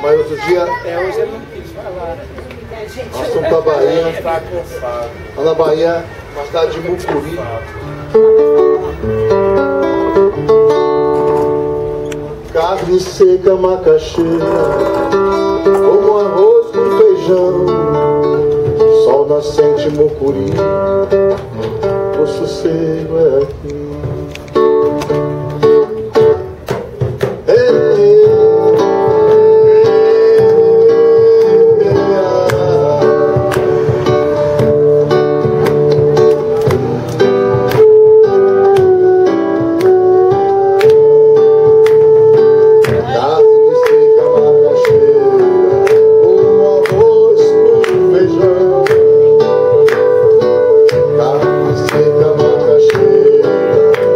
Mas outro dia Hoje eu não quis falar. nós fomos pra Bahia. Está cansado. Lá na Bahia, na cidade de Mucuri. Carne seca, macaxeira, como arroz com feijão. Sol nascente, Mucuri, o sossego é aqui. Carne seca, macaxeira,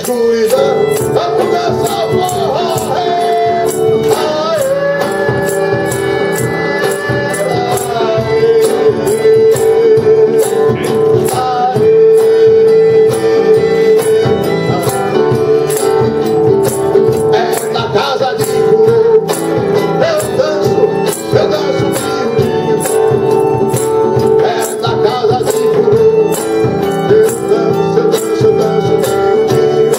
escuridão, vamos dançar o forró. É na casa de fulô, eu danço miudinho. É na casa de fulô, eu danço miudinho.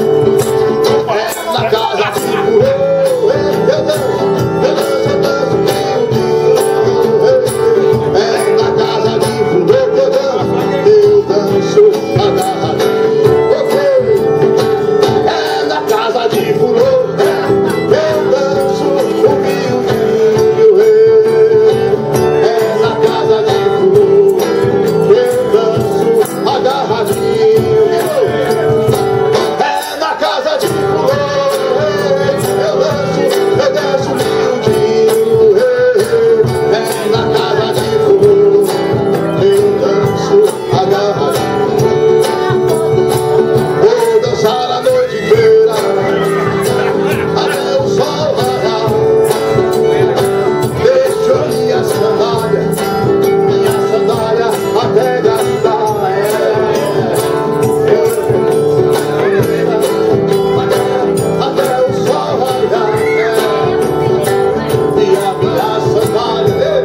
É na casa de fulô, eu danço miudinho. É na casa de fulô que eu danço agarradinho. É na casa de fulô, eu danço humildinho. É na casa de fulô, eu danço agarradinho. É na casa de fulô, eu danço humildinho. É na casa de fulô, eu danço agarradinho. Vou dançar a noite inteira até o sol raiar. Deixo minha sandália até gastar. Até o sol raiar. E a minha sandália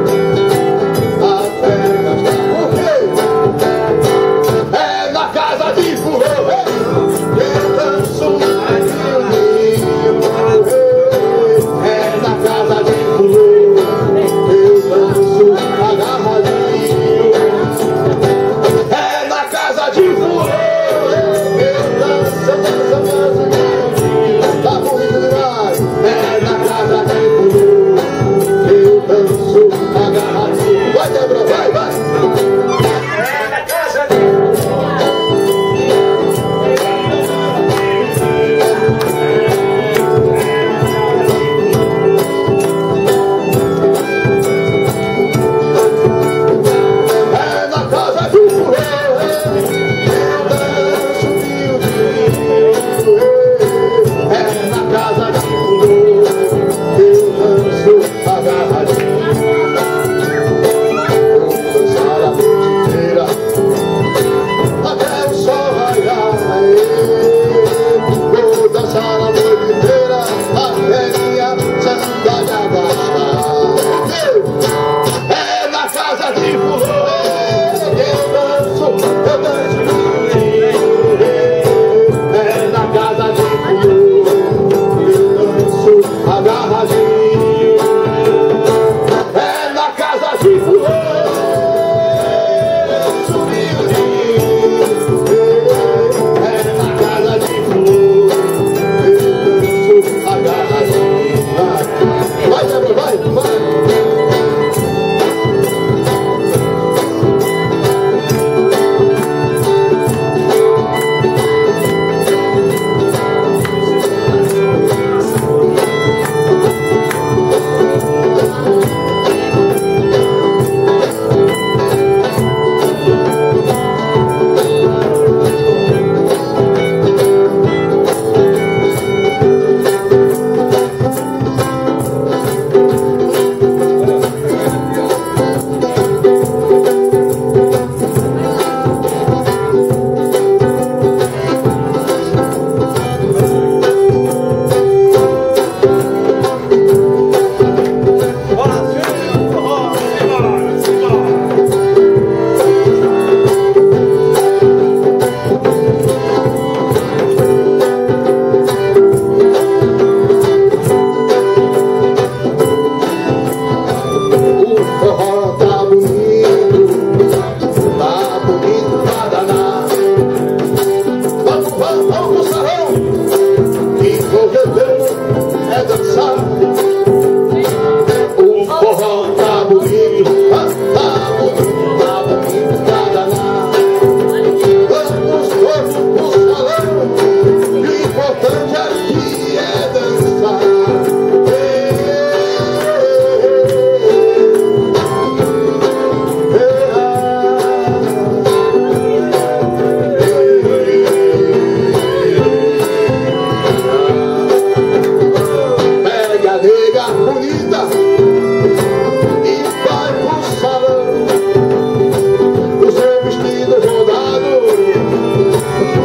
até gastar. Por quê? É na casa de fulô, eu danço miudinho. É na casa de fulô, eu danço agarradinho. É na casa de fulô, eu danço miudinho. Tá bonito demais. É na casa de fulô, eu danço agarradinho. Vai, Débora, vai. É na casa de É na casa de fulô, eu danço miudinho. É na casa de fulô, eu danço agarradinho. Vou dançar a noite inteira até o sol raiar. Vou dançar a noite inteira até minha sandália gastar. É na casa de fulô, eu danço miudinho. É na casa de fulô, eu danço agarradinho. É na casa de fulô, eu danço miudinho. É na casa de fulô, eu danço agarradinho. Vai, Débora, vai.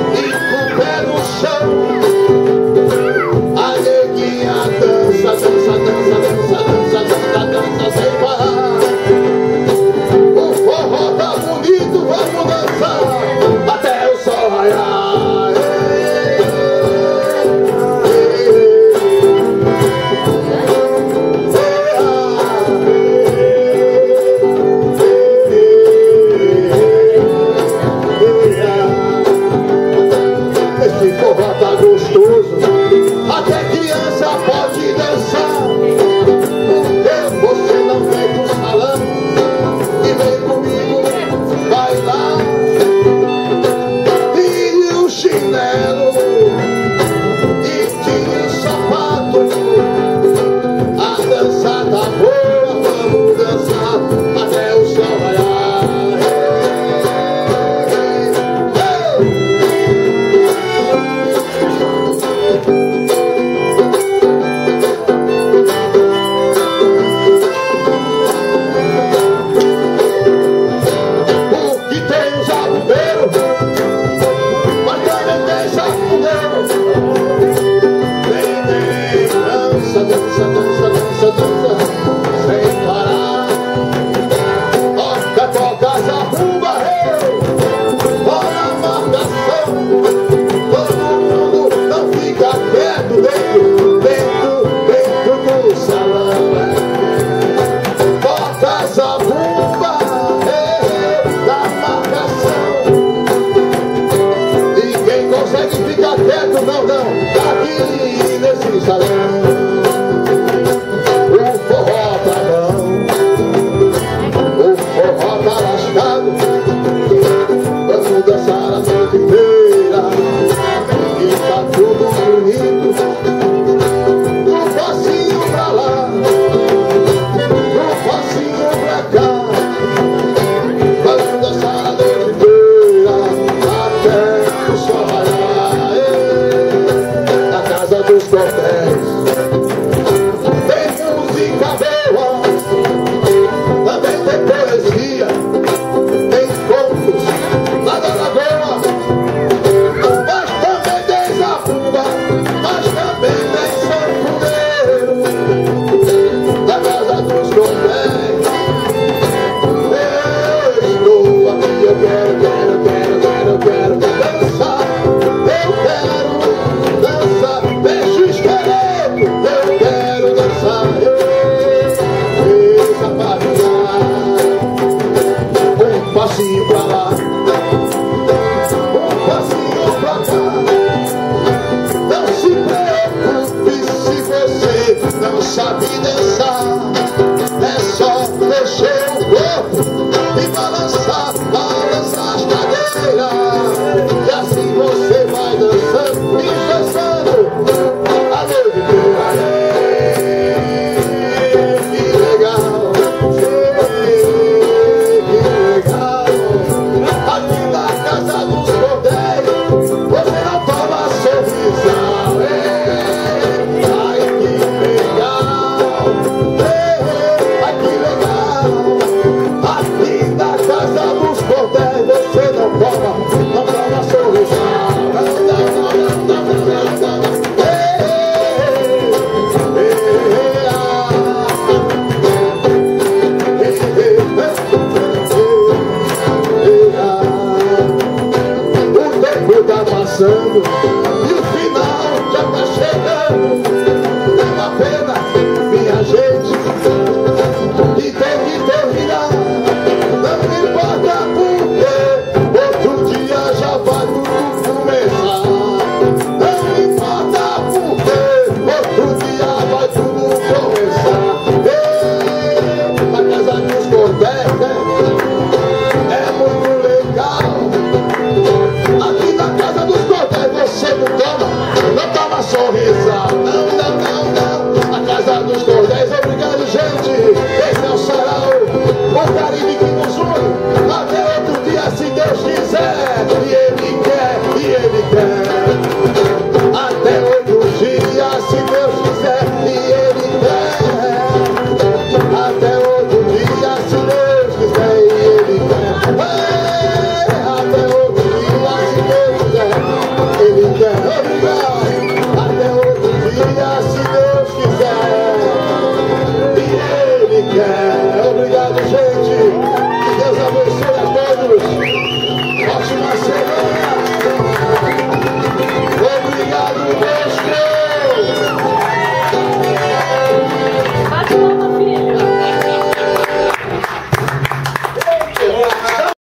Vai tudo começar.